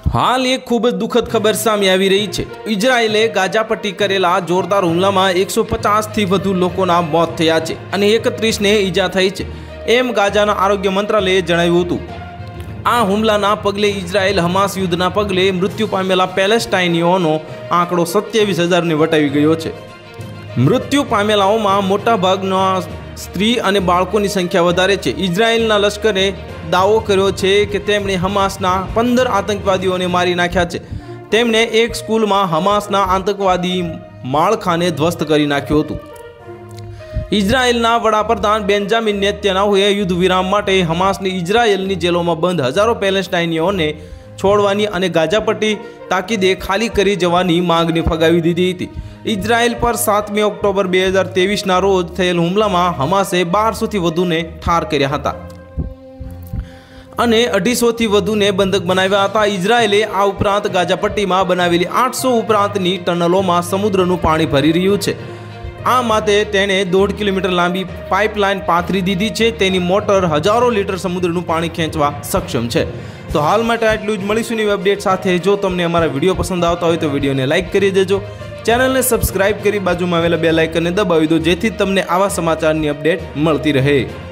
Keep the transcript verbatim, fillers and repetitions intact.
हाल एक खूब ज दुखद खबर सामे आवी रही है। इजरायले गाजा पट्टी करेला जोरदार हुमलामां एक सौ पचास थी वधु लोकोना मौत थया छे अने एकत्रीस ने ईजा थई छे एम गाजाना आरोग्य मंत्रालये जणाव्युं हतुं। आ हुमलाना पगले इजरायल हमास युद्धना पगले मृत्यु पामेला पेलेस्टाइनीओनो आंकड़ो सत्यावीस हजार ने वटावी गयो छे। मृत्यु पामेलाओमां मोटा भागना स्त्री अने बाळकोनी संख्या वधारे छे। इजरायलना लश्करे दावो कर्यो छे के तेमणे हमासना पंदर आतंकवादीओने मारी नाख्या छे। तेमणे एक स्कूलमां हमासना आतंकवादी माळखाने ध्वस्त करी नाख्युं हतुं। इजरायलना वडाप्रधान बेंजामिन नेतन्याहुए युद्ध विराम माटे हमासनी इजरायलनी जेलोमां बंध हजारों पेलेस्टाइनीओने छोड़वानी अने गाजा पट्टी ताकीदे खाली करी जवानी मांगनी फगावी दीधी हती। इजरायल पर सातमी ऑक्टोबर बे हज़ार तेवीस ना रोज थयेल हुमलामां हमासे बारसो थी वधुने ठार कर्या हता अने अढ़ीसो थी वधुने बंधक बनाव्या हता। इजरायले आ उपरांत गाजा पट्टीमां बनावेली आठ सौ उपरांतनी टनलोमां समुद्रनुं पाणी भरी रह्युं छे। आ माटे तेणे दौड़ किलोमीटर लांबी पाइपलाइन पाथरी दीधी छे। तेनी मोटर हजारों लीटर समुद्रनुं पाणी खेंचवा सक्षम छे। तो हाल माटे आटલું જ। મળીશું નવી અપડેટ સાથે। જો તમને અમારા વિડીયો પસંદ આવતા હોય તો વિડીયોને લાઇક કરી દેજો, ચેનલને સબસ્ક્રાઇબ કરી બાજુમાં આવેલા બેલ આઇકનને દબાવી દો જેથી તમને આવા સમાચારની અપડેટ મળતી રહે।